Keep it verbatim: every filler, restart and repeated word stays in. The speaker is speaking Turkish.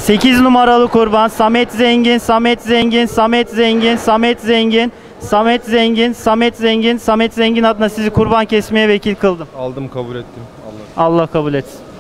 sekiz numaralı kurban Samet Zengin, Samet Zengin, Samet Zengin, Samet Zengin, Samet Zengin, Samet Zengin, Samet Zengin adına sizi kurban kesmeye vekil kıldım. Aldım, kabul ettim. Allah. Allah kabul etsin.